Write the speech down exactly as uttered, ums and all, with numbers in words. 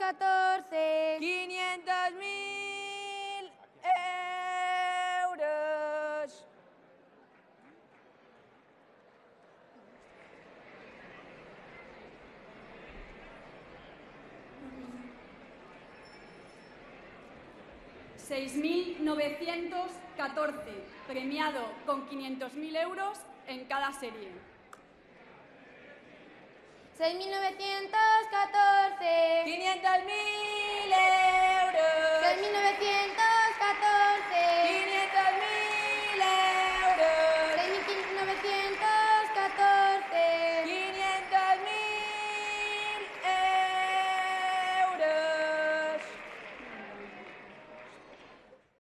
catorce. quinientos mil euros. seis mil novecientos catorce, premiado con quinientos mil euros en cada serie. seis mil novecientos